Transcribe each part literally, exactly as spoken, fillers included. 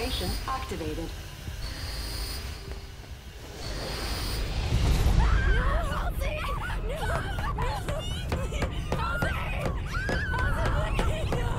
incineration activated. Halsey! No! No! Halsey! Halsey! No!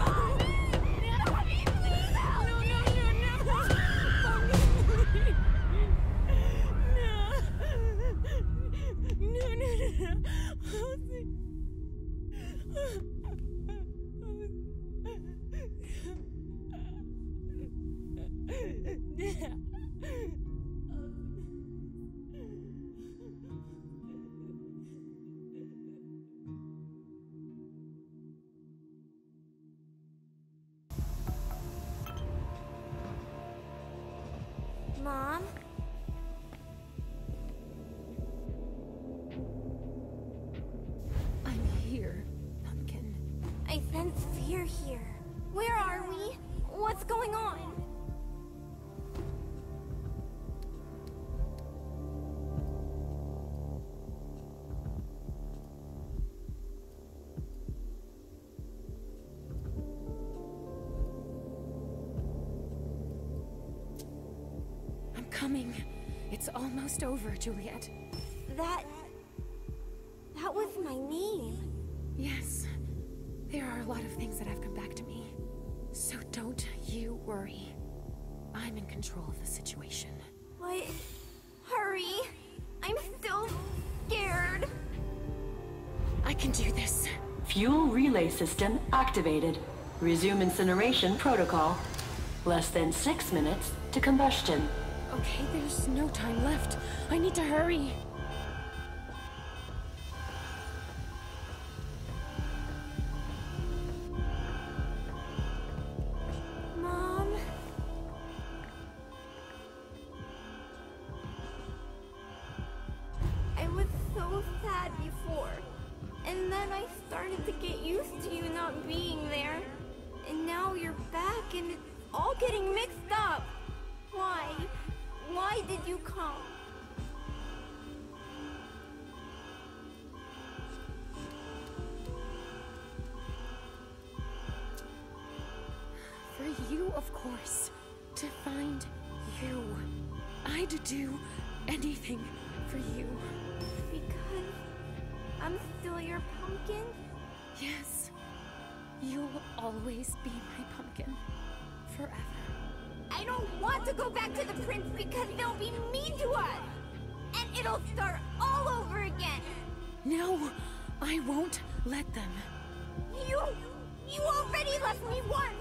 Mom? I'm here, Pumpkin. I sense fear here. Where are we? What's going on? Coming. It's almost over, Juliet. That... that was my name. Yes. There are a lot of things that have come back to me. So don't you worry. I'm in control of the situation. But... hurry. I'm still scared. I can do this. Fuel relay system activated. Resume incineration protocol. Less than six minutes to combustion. Okay, there's no time left. I need to hurry. Mom? I was so sad before. And then I started to get used to you not being there. And now you're back and it's all getting mixed up. Why? Why did you come? For you, of course. To find you. I'd do anything for you. Because I'm still your pumpkin? Yes. You'll always be my pumpkin. Forever. I don't want to go back to the prince because they'll be mean to us! And it'll start all over again! No, I won't let them. You... you already left me once!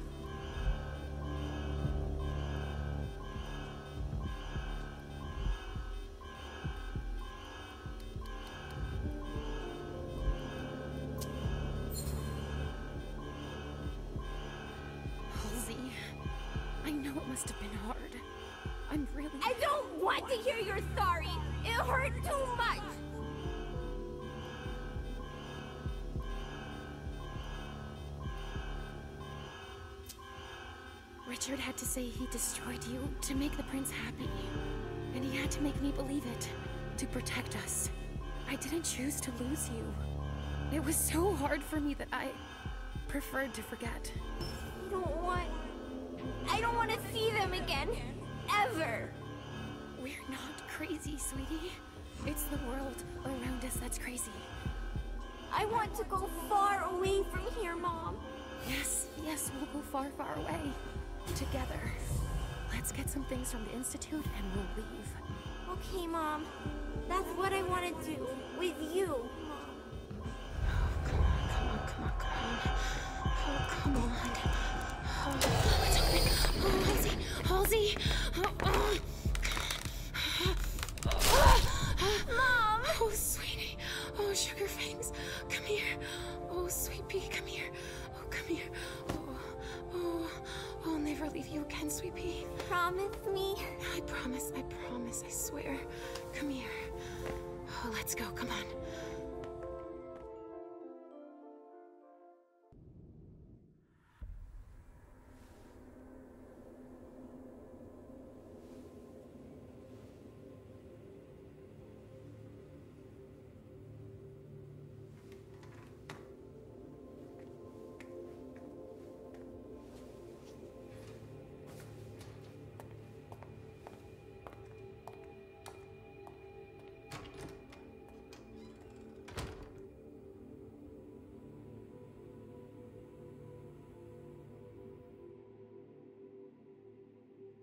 I know it must have been hard. I'm really... I don't want to hear you're sorry! It hurt too much! Richard had to say he destroyed you to make the prince happy. And he had to make me believe it, to protect us. I didn't choose to lose you. It was so hard for me that I preferred to forget. I don't want... I don't want to see them again. Ever. We're not crazy, sweetie. It's the world around us that's crazy. I want to go far away from here, Mom. Yes, yes, we'll go far, far away. Together. Let's get some things from the Institute and we'll leave. Okay, Mom. That's what I want to do. With you, Mom. Oh, come on, come on, come on, come on. Oh, come on. Oh, it's open. Oh, Halsey, Halsey. Oh, oh. Mom! Oh, sweetie. Oh, sugar fangs. Come here. Oh, sweet pea, come here. Oh, come here. Oh, oh, I'll never leave you again, sweet pea. Promise me? I promise, I promise, I swear. Come here. Oh, let's go, come on.